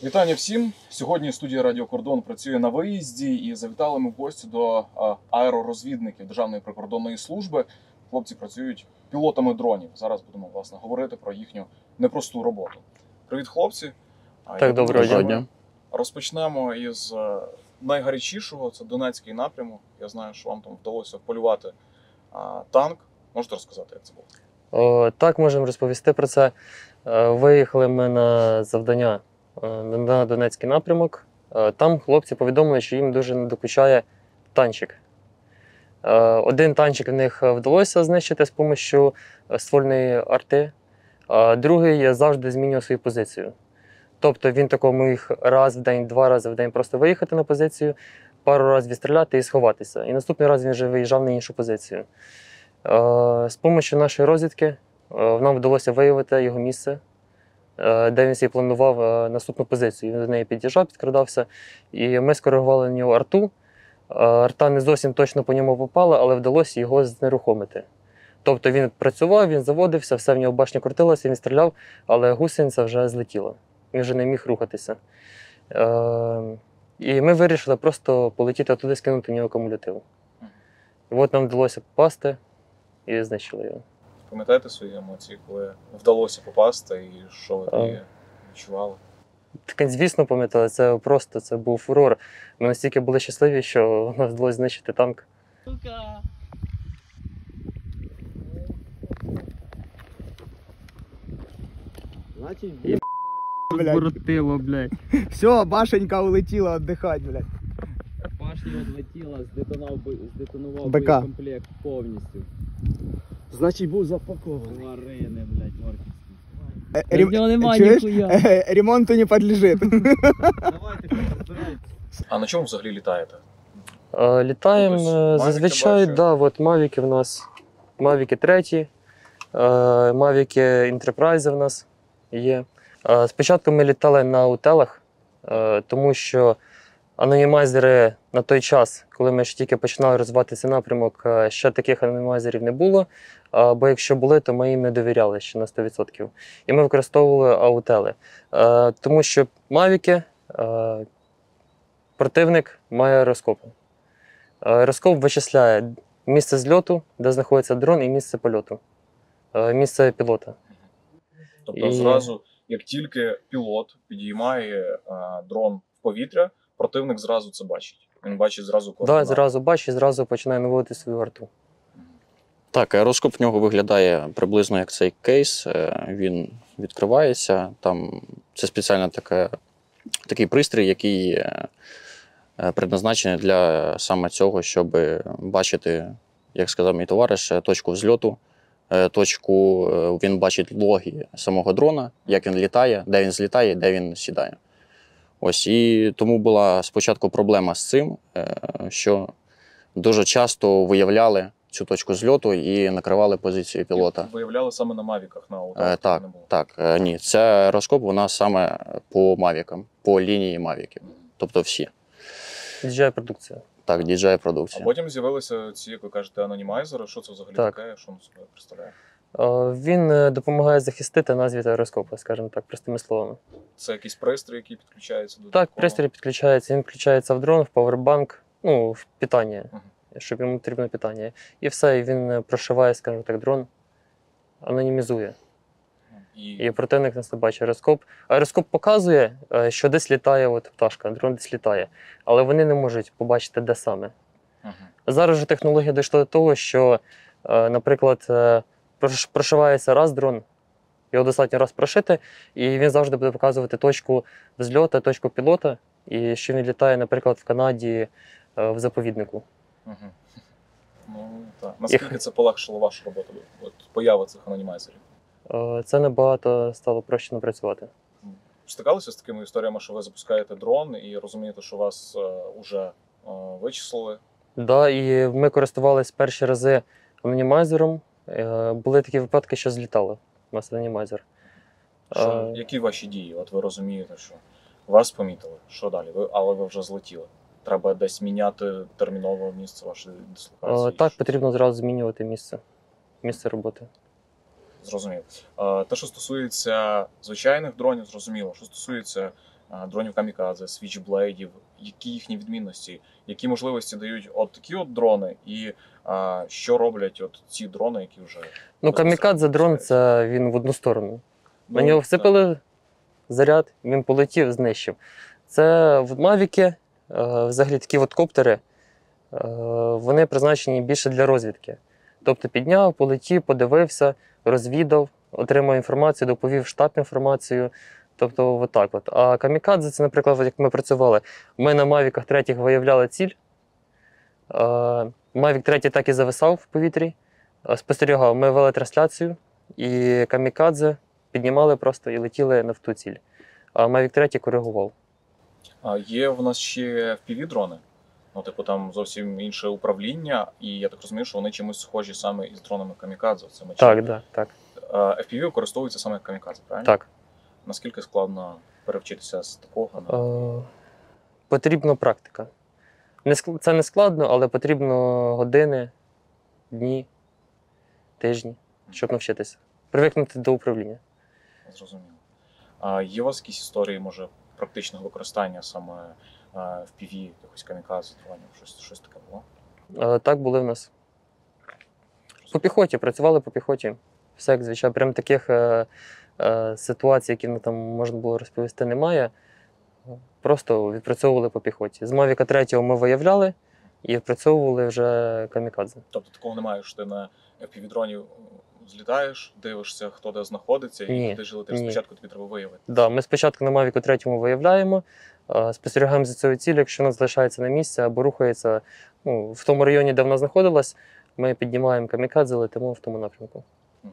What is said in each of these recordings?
Вітання всім! Сьогодні студія Радіо Кордон працює на виїзді і завітали ми в гості до аеророзвідників Державної прикордонної служби. Хлопці працюють пілотами дронів. Зараз будемо, власне, говорити про їхню непросту роботу. Привіт, хлопці! Так, доброго дня. Розпочнемо із найгарячішого, це Донецький напрямок. Я знаю, що вам там вдалося вполювати танк. Можете розказати, як це було? Так, можемо розповісти про це. Виїхали ми на завдання на Донецький напрямок. Там хлопці повідомили, що їм дуже не докучає танчик. Один танчик в них вдалося знищити з допомогою ствольної арти, а другий завжди змінював свою позицію. Тобто він тако міг раз в день, два рази в день просто виїхати на позицію, пару разів відстріляти і сховатися. І наступний раз він вже виїжджав на іншу позицію. З допомогою нашої розвідки нам вдалося виявити його місце, де він собі планував наступну позицію. Він до неї під'їжджав, підкрадався, і ми скоригували на нього арту. Арта не зовсім точно по ньому попала, але вдалося його знерухомити. Тобто він працював, він заводився, все в нього башня крутилася, він стріляв, але гусениця вже злетіла. Він вже не міг рухатися. І ми вирішили просто полетіти туди, скинути в нього кумулятив. І от нам вдалося попасти і знищили його. Пам'ятаєте свої емоції, коли вдалося попасти і що ви тоді відчували? Так, звісно, пам'ятали, це був фурор. Ми настільки були щасливі, що нам вдалося знищити танк. Значить, Буртило, блядь. все, башенька улетіла віддихати, блядь. Башня відлетіла, здетонував БК. боєкомплект повністю. Значить, був запакований. Тварини, блядь, морківські. В нього немає Чуєш? ніхуя. Ремонту не підлежить. Давайте, розбирайтесь. А на чому взагалі літаєте? Літаємо Тобто, зазвичай, Mavic, да, от Мавіки в нас. Мавіки 3, Мавіки Enterprise в нас є. Спочатку ми літали на утелах, тому що анонімайзери на той час, коли ми ще тільки починали розвивати цей напрямок, ще таких анонімайзерів не було, бо якщо були, то ми їм не довіряли ще на 100%. І ми використовували аутели. Тому що Мавіки, противник має аероскопи. Аероскоп вичисляє місце зльоту, де знаходиться дрон, і місце польоту, місце пілота. Тобто зразу, як тільки пілот підіймає дрон в повітря, противник зразу це бачить. Він бачить зразу координати. Так, зразу бачить, зразу починає наводити свою арту. Так, аероскоп в нього виглядає приблизно як цей кейс. Він відкривається. Там це спеціально такий пристрій, який предназначений для саме цього, щоб бачити, як сказав мій товариш, точку взльоту, він бачить логи самого дрона, як він літає, де він злітає, де він сідає. Ось, і тому була спочатку проблема з цим, що дуже часто виявляли цю точку зльоту і накривали позицію пілота. Виявляли саме на мавіках, на аутах? Так, ні. Це аероскоп, вона саме по мавікам, по лінії мавіків. Тобто всі. DJI-продукція. Так, А DJI-продукція. потім з'явилися ці, як ви кажете, анонімайзери. Що це взагалі Так. таке? Що він собою представляє? Він допомагає захистити назві аероскопа, скажімо так, простими словами. Це якийсь пристрій, який підключається до Так, такого? пристрій підключається, він включається в дрон, в павербанк, в питання, Ага. щоб йому потрібно питання. І все, і він прошиває, скажімо так, дрон, анонімізує. І противник нас не бачить. Аероскоп показує, що десь літає пташка, дрон десь літає, але вони не можуть побачити, де саме. Ага. Зараз же технологія дійшла до того, що, наприклад, прошивається раз дрон, його достатньо раз прошити, і він завжди буде показувати точку взльоту, точку пілота, і що він літає, наприклад, в Канаді в заповіднику. Ага. Ну, так. Наскільки це полегшило вашу роботу? От поява цих анонімайзерів? Це набагато стало проще напрацювати. Стикалися з такими історіями, що ви запускаєте дрон і розумієте, що вас вже вичислили? Да, і ми користувалися перші рази анонімайзером. Були такі випадки, що злітали у нас анонімайзер. Які ваші дії? От ви розумієте, що вас помітили, що далі? Але ви вже злетіли. Треба десь міняти терміново місце вашої дислокації? Так, потрібно зразу змінювати місце роботи. Зрозуміло. Те, що стосується звичайних дронів, зрозуміло. Що стосується дронів камікадзе, свічблейдів, які їхні відмінності, які можливості дають от такі от дрони, і що роблять от ці дрони, які вже Ну, камікадзе дрон це він в одну сторону. На нього всипали заряд, він полетів, знищив. Це в Мавіки, взагалі такі от коптери, вони призначені більше для розвідки. Тобто підняв, полетів, подивився, розвідав, отримав інформацію, доповів штаб інформацію. Тобто отак от. А камікадзе, це, наприклад, як ми працювали, ми на Мавіках 3 виявляли ціль. Мавік 3 так і зависав в повітрі, спостерігав, ми вели трансляцію, і камікадзе піднімали просто і летіли на в ту ціль. А Мавік 3 коригував. Є в нас ще FPV-дрони. Ну, типу, там зовсім інше управління, і я так розумію, що вони чимось схожі саме із дронами камікадзе. Це Так, да, так. FPV використовується саме як камікадзе, правильно? Так. Наскільки складно перевчитися з такого на Потрібна практика. Це не складно, але потрібно години, дні, тижні, щоб навчитися. Привикнути до управління. Зрозуміло. Є у вас якісь історії, може, практичного використання саме FPV, якось камікадзе, дронів, щось таке було? Так були в нас. По піхоті, працювали по піхоті. Все як звичайно. Прям таких ситуацій, які там можна було розповісти, немає. Просто відпрацьовували по піхоті. З Мавіка 3 ми виявляли і відпрацьовували вже камікадзе. Тобто такого немає, що ти на FPV-дронів злітаєш, дивишся, хто де знаходиться, і Ні, куди ж летиш. ні. Спочатку тобі треба виявити. Да, ми спочатку на Мавіку 3 виявляємо, спостерігаємо за цією цілею, якщо вона залишається на місці або рухається в тому районі, де вона знаходилась, ми піднімаємо камікадзе, летимо в тому напрямку.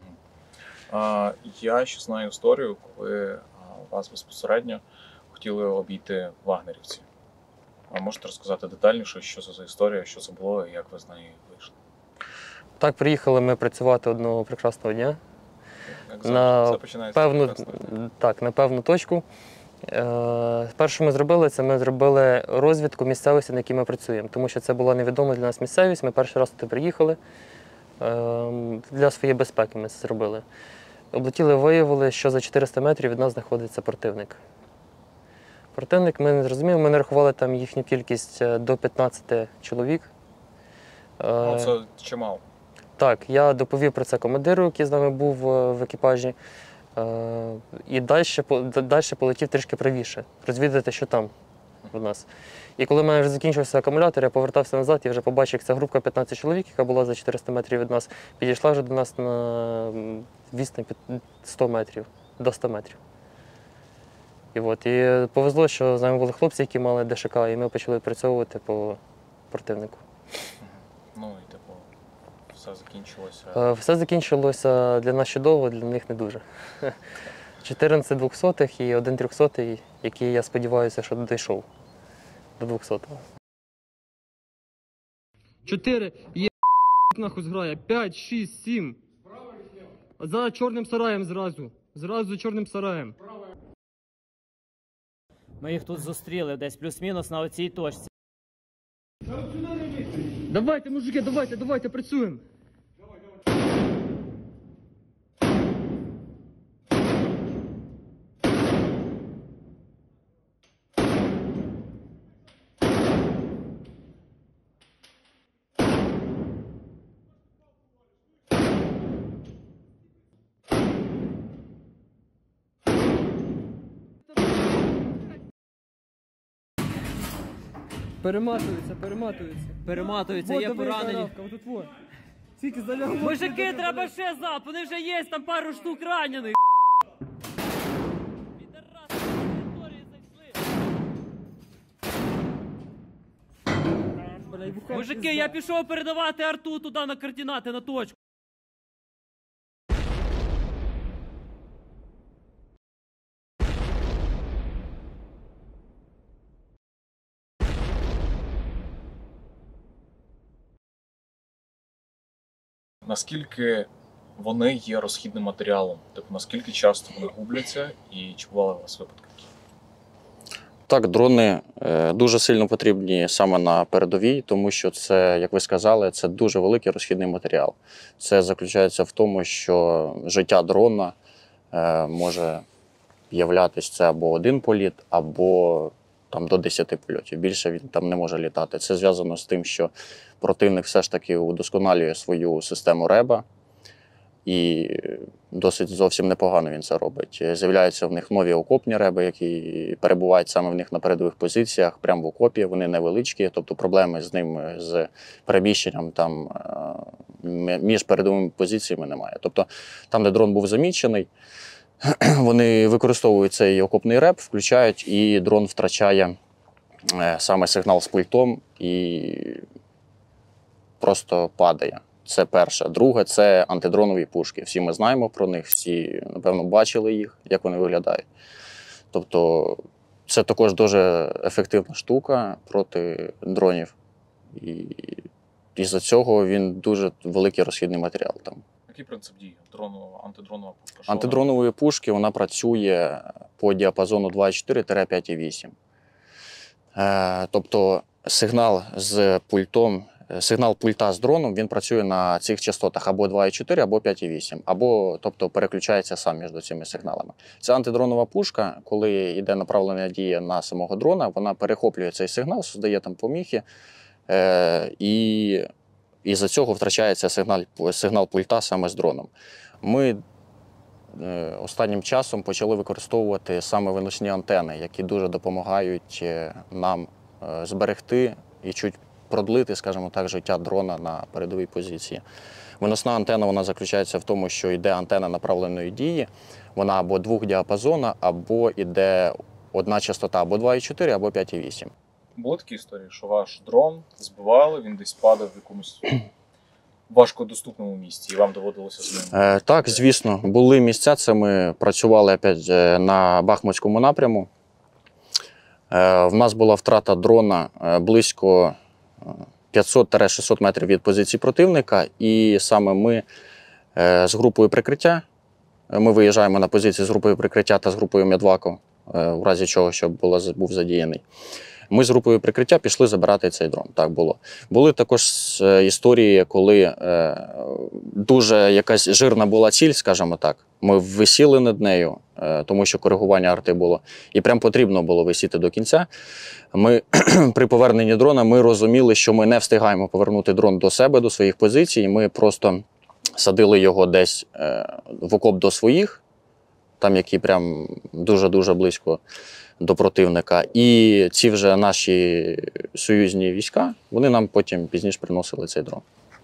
Я ще знаю історію, коли вас безпосередньо хотіли обійти вагнерівці. Можете розказати детальніше, що це за історія, що це було і як ви з неї вийшли? Так, приїхали ми працювати одного прекрасного дня. Як На все починається певну, прекрасно. так, на певну точку. Перше, що ми зробили, це ми зробили розвідку місцевості, на якій ми працюємо, тому що це була невідома для нас місцевість. Ми перший раз туди приїхали. Для своєї безпеки ми це зробили. Облетіли, виявили, що за 400 метрів від нас знаходиться противник. Противник, ми не зрозуміли, ми не рахували там їхню кількість до 15 чоловік. Це чимало. Так, я доповів про це командиру, який з нами був в екіпажі. І далі полетів трішки правіше, розвідати, що там в нас. І коли в мене вже закінчився акумулятор, я повертався назад і вже побачив, як ця група 15 чоловік, яка була за 400 метрів від нас, підійшла вже до нас на відстань 100 метрів, до 100 метрів. І повезло, що з нами були хлопці, які мали ДШК, і ми почали відпрацьовувати по противнику. Ну і типу, все закінчилося. Все закінчилося для нас чудово, для них не дуже. 14 200-х і 1 300-й, який, я сподіваюся, що дійшов до 200-го. 4, є нахуй зграє, 5, 6, 7. За чорним сараєм зразу. Зразу за чорним сараєм. Ми їх тут зустріли десь плюс-мінус на оцій точці. Давайте, мужики, давайте, працюємо. Перематуються, є поранені. Скільки залягло. Мужики, треба ще зап, вони вже є, там пару штук ранених. Підараси на території зайшли. Мужики, я пішов передавати арту туди на координати, на точку. Наскільки вони є розхідним матеріалом? Тобто, наскільки часто вони губляться і чи бували у вас випадки? Так, дрони дуже сильно потрібні саме на передовій, тому що це, як ви сказали, це дуже великий розхідний матеріал. Це заключається в тому, що життя дрона може являтись це або один політ, або там до 10 польотів. Більше він там не може літати. Це зв'язано з тим, що противник все ж таки удосконалює свою систему РЕБа, і досить зовсім непогано він це робить. З'являються в них нові окопні РЕБи, які перебувають саме в них на передових позиціях, прямо в окопі, вони невеличкі, тобто проблеми з ними, з переміщенням там між передовими позиціями немає. Тобто там, де дрон був замічений, вони використовують цей окопний РЕБ, включають, і дрон втрачає саме сигнал з пультом і просто падає. Це перше. Друге – це антидронові пушки. Всі ми знаємо про них, всі, напевно, бачили їх, як вони виглядають. Тобто це також дуже ефективна штука проти дронів. І із-за цього він дуже великий розхідний матеріал там. Який принцип дії? Антидронова пушка? Антидронової пушки вона працює по діапазону 2,4-5,8. Тобто сигнал з пультом, сигнал пульта з дроном, він працює на цих частотах або 2,4, або 5,8, або тобто переключається сам між цими сигналами. Ця антидронова пушка, коли йде направлена дія на самого дрона, вона перехоплює цей сигнал, создає там поміхи, і із-за цього втрачається сигнал пульта саме з дроном. Ми останнім часом почали використовувати саме виносні антени, які дуже допомагають нам зберегти і чуть продлити, скажімо так, життя дрона на передовій позиції. Виносна антена, вона заключається в тому, що йде антена направленої дії, вона або двохдіапазонна, або йде одна частота, або 2,4, або 5,8. Були такі історії, що ваш дрон збивали, він десь падав в якомусь важкодоступному місці, і вам доводилося з ним? Так, звісно. Були місця, це ми працювали опять на Бахмутському напряму. В нас була втрата дрона близько 500-600 метрів від позиції противника, і саме ми з групою прикриття, ми виїжджаємо на позиції з групою прикриття та з групою Медвако, в разі чого, щоб був задіяний. Ми з групою прикриття пішли забирати цей дрон. Так було. Були також історії, коли дуже якась жирна була ціль, скажімо так. Ми висіли над нею, тому що коригування арти було. І прям потрібно було висіти до кінця. Ми при поверненні дрона ми розуміли, що ми не встигаємо повернути дрон до себе, до своїх позицій. Ми просто садили його десь в окоп до своїх, там які прям дуже-дуже близько до противника. І ці вже наші союзні війська, вони нам потім пізніше приносили цей дрон.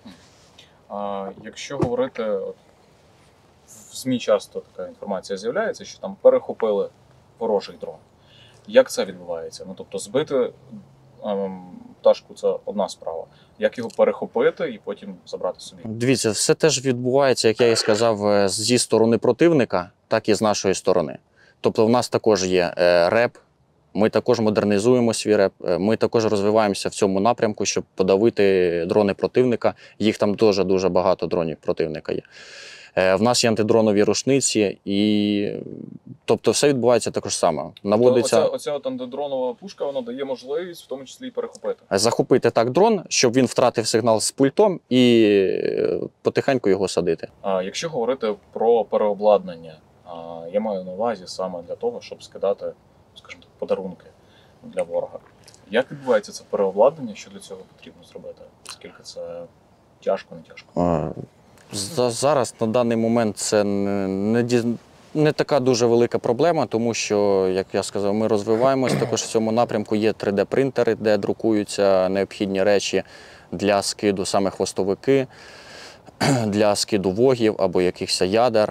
Якщо говорити, от, в ЗМІ часто така інформація з'являється, що там перехопили ворожий дрон. Як це відбувається? Ну, тобто збити пташку – це одна справа. Як його перехопити і потім забрати собі? Дивіться, все теж відбувається, як я і сказав, зі сторони противника, так і з нашої сторони. Тобто в нас також є РЕП, ми також модернізуємо свій РЕП, ми також розвиваємося в цьому напрямку, щоб подавити дрони противника. Їх там дуже багато дронів противника є. В нас є антидронові рушниці, і тобто все відбувається також саме. Наводиться... Оця от антидронова пушка, вона дає можливість в тому числі і перехопити. Захопити так дрон, щоб він втратив сигнал з пультом і потихеньку його садити. Якщо говорити про переобладнання, я маю на увазі саме для того, щоб скидати, скажімо так, подарунки для ворога. Як відбувається це переобладнання, що для цього потрібно зробити? Скільки це тяжко, не тяжко? Зараз, на даний момент, це не така дуже велика проблема, тому що, як я сказав, ми розвиваємось. Також в цьому напрямку є 3D-принтери, де друкуються необхідні речі для скиду, саме хвостовики, для скиду вогів або якихось ядер.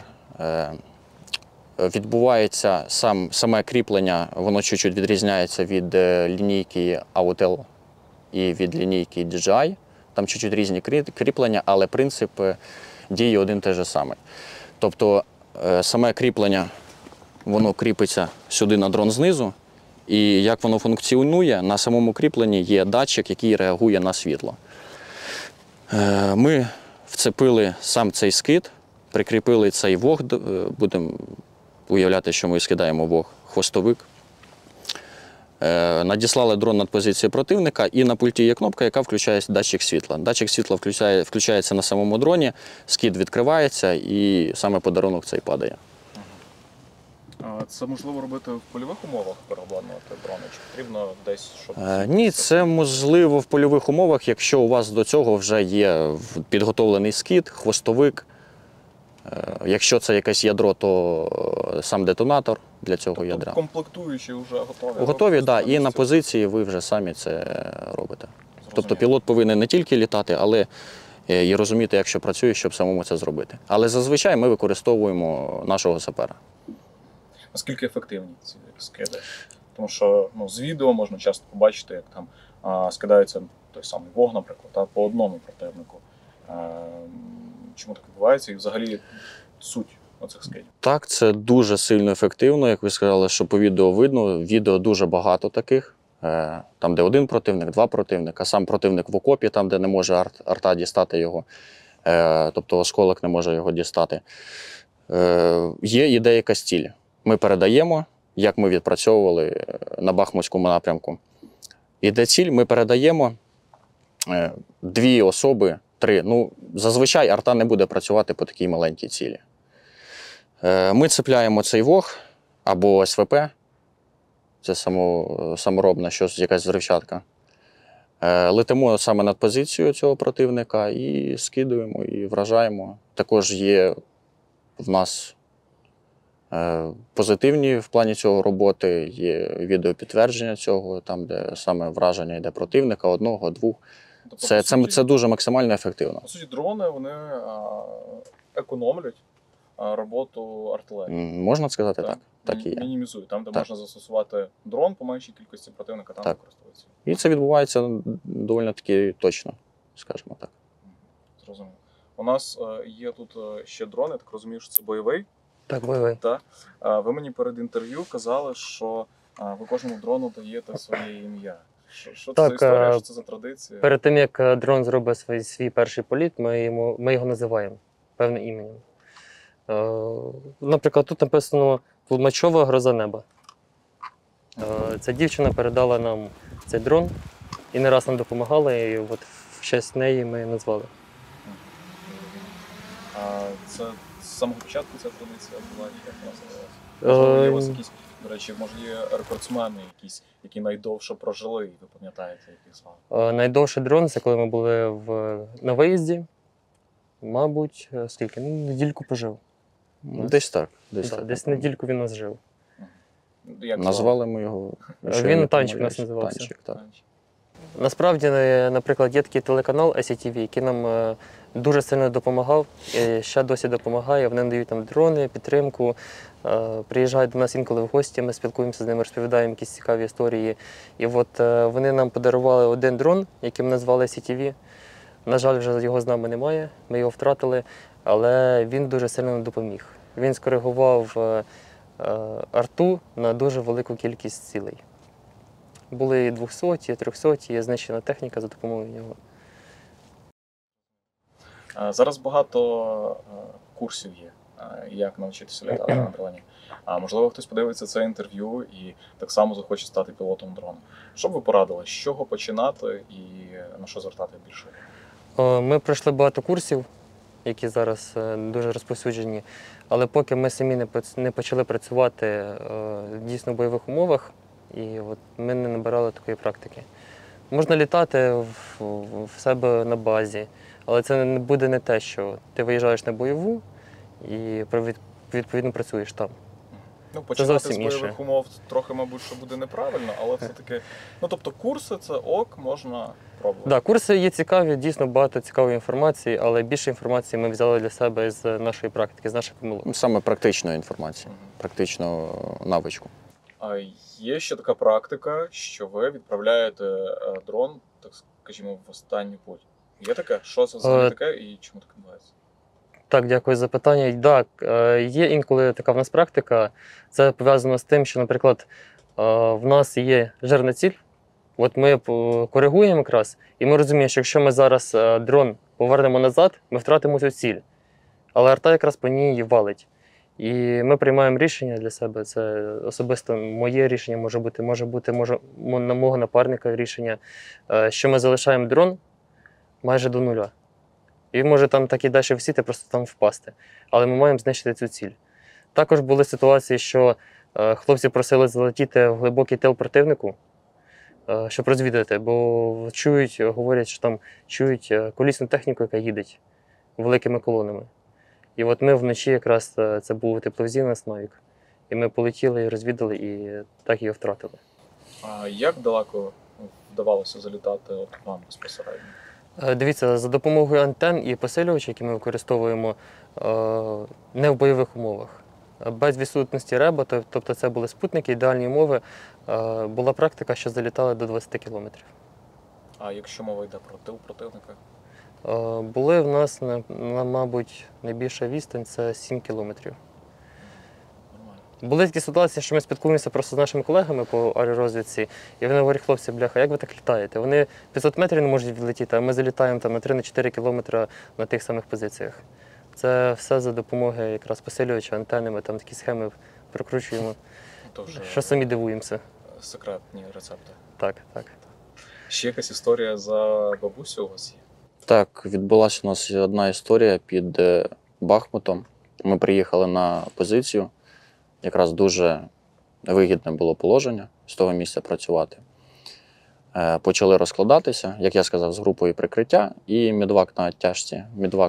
Відбувається саме кріплення, воно чуть-чуть відрізняється від лінійки Autel і від лінійки DJI. Там чуть-чуть різні кріплення, але принцип дії один той же самий. Тобто саме кріплення, воно кріпиться сюди на дрон знизу, і як воно функціонує, на самому кріпленні є датчик, який реагує на світло. Ми вцепили сам цей скид, прикріпили цей вог, будемо уявляти, що ми скидаємо вог, хвостовик. Надіслали дрон над позицією противника, і на пульті є кнопка, яка включає датчик світла. Датчик світла включається на самому дроні, скид відкривається і саме подарунок цей падає. Це можливо робити в польових умовах, переобладнувати дрони? Чи потрібно десь, щоб... Ні, це можливо в польових умовах, якщо у вас до цього вже є підготовлений скид, хвостовик. Якщо це якесь ядро, то сам детонатор для цього Тобто ядра. комплектуючі вже готові? Готові, так, да, і на позиції ви вже самі це робите. Тобто Зрозуміло. пілот повинен не тільки літати, але і розуміти, як що працює, щоб самому це зробити. Але зазвичай ми використовуємо нашого сапера. Наскільки ефективні ці скиди? Тому що з відео можна часто побачити, як там скидається той самий вог, наприклад, по одному противнику. Чому так відбувається? І взагалі суть оцих скидів? Так, це дуже сильно ефективно, як ви сказали, що по відео видно. Відео дуже багато таких. Там, де один противник, два противника, сам противник в окопі, там, де не може арта дістати його, тобто осколок не може його дістати. Є ідея якась ціль. Ми передаємо, як ми відпрацьовували на Бахмутському напрямку. Іде ціль, ми передаємо 2 особи, 3. Зазвичай арта не буде працювати по такій маленькій цілі. Ми цепляємо цей вог або СВП, це саморобна, щось, якась взривчатка. Летимо саме над позицією цього противника і скидуємо, і вражаємо. Також є в нас позитивні в плані цього роботи, є відеопідтвердження цього, там, де саме враження йде противника, 1, 2. Тобто, Це дуже максимально ефективно. По суті, дрони, вони економлять роботу артилерії. Можна сказати так. Так і є. Мінімізують. Там, де Так. можна застосувати дрон по меншій кількості противника, там Так. використовується. І це відбувається доволі таки точно, скажімо так. Зрозуміло. У нас є тут ще дрон, я так розумію, що це бойовий. Так, бойовий. Так? Ви мені перед інтерв'ю казали, що ви кожному дрону даєте своє ім'я. Що це за Так, історія, що це за традиція? Перед тим, як дрон зробить свій перший політ, ми його називаємо певним іменем. Наприклад, тут написано «Тлумачова гроза неба». Ця дівчина передала нам цей дрон і не раз нам допомагала, і от в честь неї ми назвали. Це з самого початку ця традиція була, чи як вона називалася? Можливо, є у вас якісь, до речі, може є рекордсмени якісь, які найдовше прожили, і ви пам'ятаєте, яких звали? Найдовший дрон, це коли ми були на виїзді. Мабуть, скільки? Недільку пожив. Десь так. Десь недільку він нас жив. Як Назвали ми його. Він Танчик у нас називався. Танчик, так. звали? Насправді, наприклад, є такий телеканал SCTV, який нам дуже сильно допомагав, і ще досі допомагає. Вони надають нам дрони, підтримку, приїжджають до нас інколи в гості, ми спілкуємося з ними, розповідаємо якісь цікаві історії. І от вони нам подарували один дрон, який ми назвали SCTV. На жаль, вже його з нами немає, ми його втратили, але він дуже сильно нам допоміг. Він скоригував арту на дуже велику кількість цілей. Були 200, 300, знищена техніка за допомогою нього. Зараз багато курсів є, як навчитися літати на дроні. Можливо, хтось подивиться це інтерв'ю і так само захоче стати пілотом дрона. Що б ви порадили, з чого починати і на що звертати більше? Ми пройшли багато курсів, які зараз дуже розповсюджені, але поки ми самі не почали працювати дійсно в бойових умовах, і от ми не набирали такої практики. Можна літати в себе на базі, але це не буде не те, що ти виїжджаєш на бойову і відповідно працюєш там. Починати зовсім з бойових інше. умов трохи, мабуть, що буде неправильно, але це таке. Тобто курси це ок, можна пробувати. Так, курси є цікаві, дійсно багато цікавої інформації, але більше інформації ми взяли для себе з нашої практики, з наших помилок. Саме практичної інформації, практичну навичку. А є ще така практика, що ви відправляєте дрон, так скажімо, в останню путь. Є таке? Що це взагалі таке і чому так відбувається? Так, дякую за питання. Так, є інколи така в нас практика. Це пов'язано з тим, що, наприклад, в нас є жирна ціль. От ми коригуємо якраз, і ми розуміємо, що якщо ми зараз дрон повернемо назад, ми втратимо цю ціль. Але арта якраз по ній валить. І ми приймаємо рішення для себе. Це особисто моє рішення, може бути на мого напарника рішення, що ми залишаємо дрон майже до нуля. І він може там так і далі висіти, просто там впасти. Але ми маємо знищити цю ціль. Також були ситуації, що хлопці просили залетіти в глибокий тил противнику, щоб розвідати, бо чують, говорять, що там чують колісну техніку, яка їде великими колонами. І от ми вночі якраз це був тепловізійний нас Mavic. І ми полетіли і розвідали, і так його втратили. А як далеко вдавалося залітати от вам безпосередньо? Дивіться, за допомогою антен і посилювачів, які ми використовуємо не в бойових умовах. Без відсутності реба, тобто це були спутники, ідеальні умови, була практика, що залітали до 20 кілометрів. А якщо мова йде про тил противника? Були в нас, мабуть, найбільша відстань – це 7 кілометрів. Нормально. Були такі ситуації, що ми спілкуємося просто з нашими колегами по аеророзвідці, і вони говорять, хлопці, бляха, як ви так літаєте? Вони 500 метрів не можуть відлетіти, а ми залітаємо там на 3-4 кілометри на тих самих позиціях. Це все за допомогою якраз посилювача, антени, ми там такі схеми прокручуємо, То вже що самі дивуємося. секретні рецепти. Так, так. Ще якась історія за бабусю у вас є? Так, відбулася у нас одна історія під Бахмутом. Ми приїхали на позицію. Якраз дуже вигідне було положення з того місця працювати. Почали розкладатися, як я сказав, з групою прикриття і мідвак на тяжці.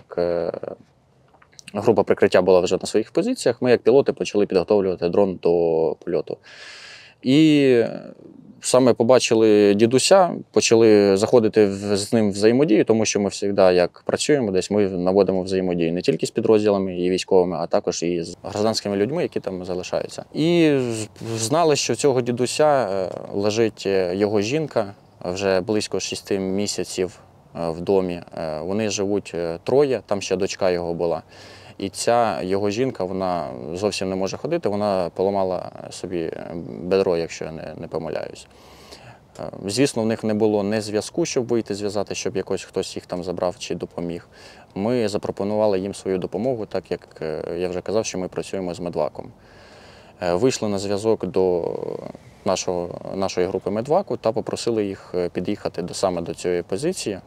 Група прикриття була вже на своїх позиціях. Ми, як пілоти, почали підготовлювати дрон до польоту. І саме побачили дідуся, почали заходити з ним в взаємодію, тому що ми завжди, як працюємо десь, ми наводимо взаємодію не тільки з підрозділами і військовими, а також і з гражданськими людьми, які там залишаються. І знали, що цього дідуся лежить його жінка вже близько 6 місяців в домі. Вони живуть троє, там ще дочка його була. І ця його жінка, вона зовсім не може ходити, вона поламала собі бедро, якщо я не помиляюсь. Звісно, в них не було ні зв'язку, щоб вийти зв'язати, щоб якось хтось їх там забрав чи допоміг. Ми запропонували їм свою допомогу, так як я вже казав, що ми працюємо з медваком. Вийшли на зв'язок до нашої групи медваку та попросили їх під'їхати саме до цієї позиції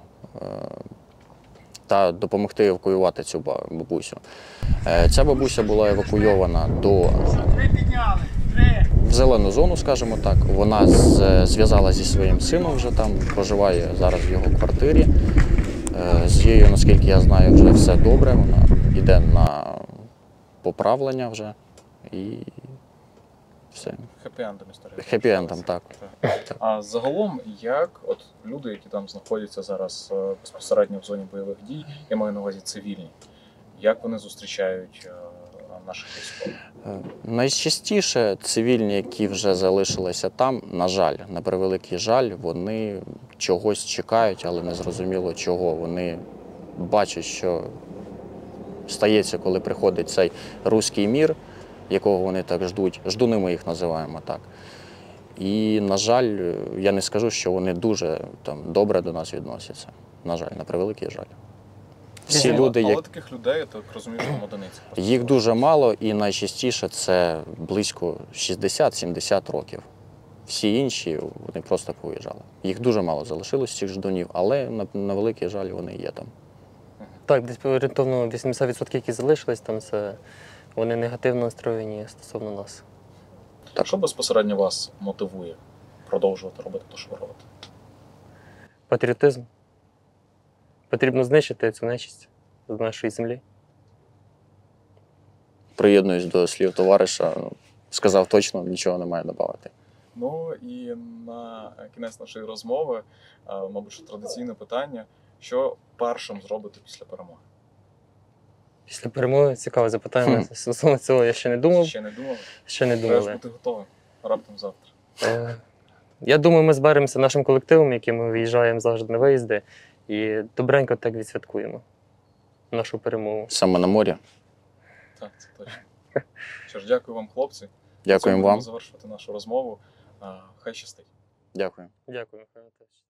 та допомогти евакуювати цю бабусю. Ця бабуся була евакуйована в зелену зону, скажімо так. Вона зв'язала зі своїм сином вже там, проживає зараз в його квартирі. З нею, наскільки я знаю, вже все добре. Вона йде на поправлення вже і все. Хеппі-ендом історія. Хеппі-ендом, так. А загалом, як от люди, які там знаходяться зараз безпосередньо в зоні бойових дій, я маю на увазі цивільні, як вони зустрічають наших військових? Найчастіше цивільні, які вже залишилися там, на жаль, на превеликий жаль, вони чогось чекають, але не зрозуміло чого. Вони бачать, що стається, коли приходить цей руський мір, якого вони так ждуть. Ждуни ми їх називаємо так. І, на жаль, я не скажу, що вони дуже там добре до нас відносяться. На жаль, на превеликий жаль. Всі люди, Але таких людей, я так розумію, що там одиниці. їх дуже мало, і найчастіше це близько 60-70 років. Всі інші, вони просто повиїжджали. Їх дуже мало залишилось, цих ждунів, але на великий жаль вони є там. Так, десь орієнтовно 80%, які залишились, там це вони негативно настроєні стосовно нас. Так. Що безпосередньо вас мотивує продовжувати робити те, що ви робите? Патріотизм. Потрібно знищити цю нечисть з нашої землі. Приєднуюсь до слів товариша, сказав точно, нічого немає додати. Ну і на кінець нашої розмови, мабуть, що традиційне питання, що першим зробите після перемоги? Після перемоги цікаве запитання. Стосовно цього я ще не думав. Ще не думали? Ще не Треба ж думали. бути готовим раптом завтра. Я думаю, ми зберемося нашим колективом, яким ми виїжджаємо завжди на виїзди, і добренько так відсвяткуємо нашу перемогу. Саме на морі. Так, це точно. Що ж, дякую вам, хлопці. Дякуємо Будемо вам. завершувати нашу розмову. Хай щастить. Дякую. Дякую, Михайло Анатолійович.